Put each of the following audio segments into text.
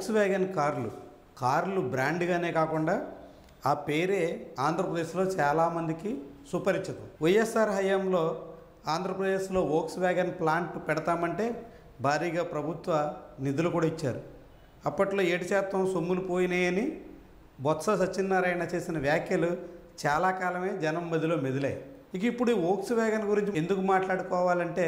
Volks wagon కార్లు బ్రాండ్గానే కాకుండా ఆ పేరే ఆంధ్రప్రదేశ్లో చాలామందికి సుపరిచితం. వైఎస్ఆర్ హయాంలో ఆంధ్రప్రదేశ్లో వోక్స్ వ్యాగన్ ప్లాంట్ పెడతామంటే భారీగా ప్రభుత్వ నిధులు కూడా ఇచ్చారు. అప్పట్లో 7% సొమ్ములు పోయినాయని బొత్స సత్యనారాయణ చేసిన వ్యాఖ్యలు చాలా కాలమే జనం మధ్యలో మెదిలాయి. ఇక ఇప్పుడు వోక్స్ వ్యాగన్ గురించి ఎందుకు మాట్లాడుకోవాలంటే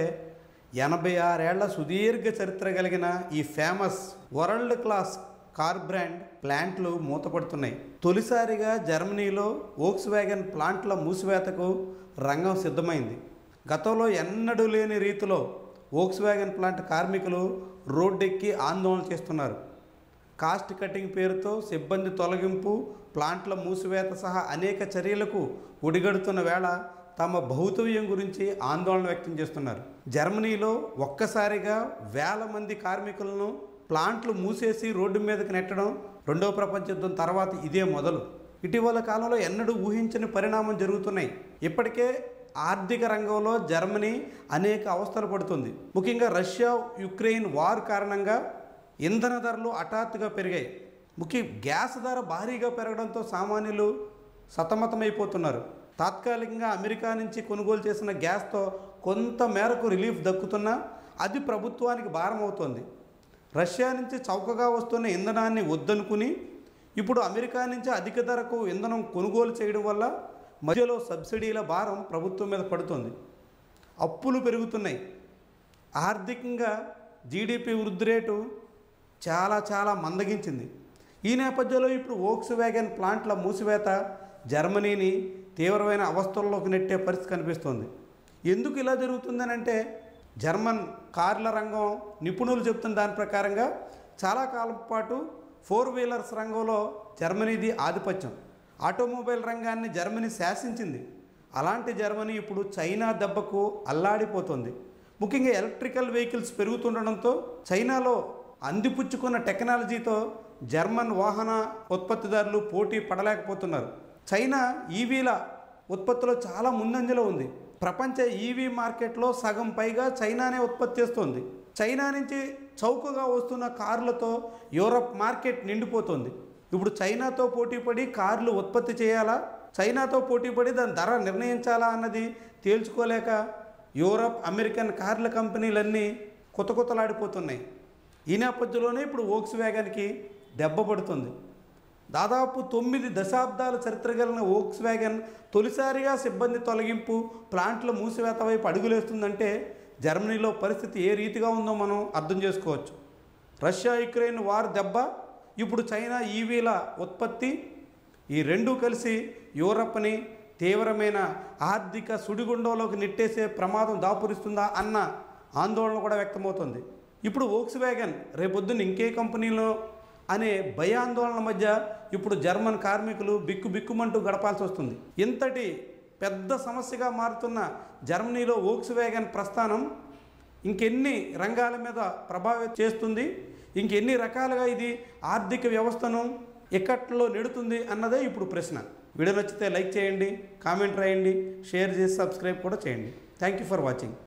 86 ఏళ్ల సుదీర్ఘ చరిత్ర కలిగిన ఈ famous world class car brand ప్లాంట్లు మూతపడుతున్నాయి. తొలిసారిగా జర్మనీలో వోక్స్ వ్యాగన్ ప్లాంట్ల మూసివేతకు రంగం సిద్ధమైంది. గతంలో ఎన్నడూ లేని రీతిలో వోక్స్ వ్యాగన్ ప్లాంట్ కార్మికులు రోడ్డెక్కి ఆందోళన చేస్తున్నారు. కాస్ట్ కటింగ్ పేరుతో సిబ్బంది తొలగింపు, ప్లాంట్ల మూసివేత సహా అనేక చర్యలకు ఒడిగడుతున్న వేళ తమ భౌతవ్యం గురించి ఆందోళన వ్యక్తం చేస్తున్నారు. జర్మనీలో ఒక్కసారిగా వేల మంది కార్మికులను ప్లాంట్లు మూసేసి రోడ్డు మీదకి నెట్టడం రెండవ ప్రపంచ యుద్ధం తర్వాత ఇదే మొదలు. ఇటీవల కాలంలో ఎన్నడూ ఊహించని పరిణామం జరుగుతున్నాయి. ఇప్పటికే ఆర్థిక రంగంలో జర్మనీ అనేక అవస్థలు పడుతుంది. ముఖ్యంగా రష్యా యుక్రెయిన్ వార్ కారణంగా ఇంధన ధరలు హఠాత్తుగా పెరిగాయి. గ్యాస్ ధర భారీగా పెరగడంతో సామాన్యులు సతమతమైపోతున్నారు. తాత్కాలికంగా అమెరికా నుంచి కొనుగోలు చేసిన గ్యాస్తో కొంత మేరకు రిలీఫ్ దక్కుతున్నా అది ప్రభుత్వానికి భారం అవుతోంది. రష్యా నుంచి చౌకగా వస్తున్న ఇంధనాన్ని వద్దనుకుని ఇప్పుడు అమెరికా నుంచి అధిక ధరకు ఇంధనం కొనుగోలు చేయడం వల్ల మధ్యలో సబ్సిడీల భారం ప్రభుత్వం మీద పడుతుంది. అప్పులు పెరుగుతున్నాయి. ఆర్థికంగా జీడిపి వృద్ధి రేటు చాలా మందగించింది. ఈ నేపథ్యంలో ఇప్పుడు వోక్స్ వ్యాగన్ ప్లాంట్ల మూసివేత జర్మనీని తీవ్రమైన అవస్థల్లోకి నెట్టే పరిస్థితి కనిపిస్తోంది. ఎందుకు ఇలా జరుగుతుందనంటే జర్మన్ కార్ల రంగం నిపుణులు చెప్తున్న దాని ప్రకారంగా చాలా కాలం పాటు 4 వీలర్స్ రంగంలో జర్మనీది ఆధిపత్యం. ఆటోమొబైల్ రంగాన్ని జర్మనీ శాసించింది. అలాంటి జర్మనీ ఇప్పుడు చైనా దెబ్బకు అల్లాడిపోతుంది. ముఖ్యంగా ఎలక్ట్రికల్ వెహికల్స్ పెరుగుతుండడంతో చైనాలో అందిపుచ్చుకున్న టెక్నాలజీతో జర్మన్ వాహన ఉత్పత్తిదారులు పోటీ పడలేకపోతున్నారు. చైనా ఈవీల ఉత్పత్తిలో చాలా ముందంజలో ఉంది. ప్రపంచ ఈవీ మార్కెట్లో సగం పైగా చైనానే ఉత్పత్తి చేస్తోంది. చైనా నుంచి చౌకగా వస్తున్న కార్లతో యూరప్ మార్కెట్ నిండిపోతుంది. ఇప్పుడు చైనాతో పోటీపడి కార్లు ఉత్పత్తి చేయాలా, చైనాతో పోటీపడి దాని ధర నిర్ణయించాలా అన్నది తేల్చుకోలేక యూరప్, అమెరికన్ కార్ల కంపెనీలన్నీ కొత్తలాడిపోతున్నాయి. ఈ నేపథ్యంలోనే ఇప్పుడు వోక్స్ వ్యాగన్కి దెబ్బ పడుతుంది. దాదాపు 9 దశాబ్దాల చరిత్ర కలిగిన వోక్స్ వ్యాగన్ తొలిసారిగా సిబ్బంది తొలగింపు, ప్లాంట్ల మూసివేత వైపు అడుగులేస్తుందంటే జర్మనీలో పరిస్థితి ఏ రీతిగా ఉందో మనం అర్థం చేసుకోవచ్చు. రష్యా యుక్రెయిన్ వార్ దెబ్బ, ఇప్పుడు చైనా ఈవీల ఉత్పత్తి, ఈ రెండూ కలిసి యూరప్ని తీవ్రమైన ఆర్థిక సుడిగుండంలోకి నెట్టేసే ప్రమాదం దాపురిస్తుందా అన్న ఆందోళన కూడా వ్యక్తమవుతుంది. ఇప్పుడు వోక్స్ వ్యాగన్ రేపొద్దున ఇంకే కంపెనీలో అనే భయాందోళన మధ్య ఇప్పుడు జర్మన్ కార్మికులు బిక్కుమంటూ గడపాల్సి వస్తుంది. ఇంతటి పెద్ద సమస్యగా మారుతున్న జర్మనీలో వోక్స్ వ్యాగన్ ప్రస్థానం ఇంకెన్ని రంగాల మీద ప్రభావితం చేస్తుంది, ఇంకెన్ని రకాలుగా ఇది ఆర్థిక వ్యవస్థను ఇక్కట్లో నెడుతుంది అన్నదే ఇప్పుడు ప్రశ్న. వీడియో నచ్చితే లైక్ చేయండి, కామెంట్ రాయండి, షేర్ చేసి సబ్స్క్రైబ్ కూడా చేయండి. Thank you for watching.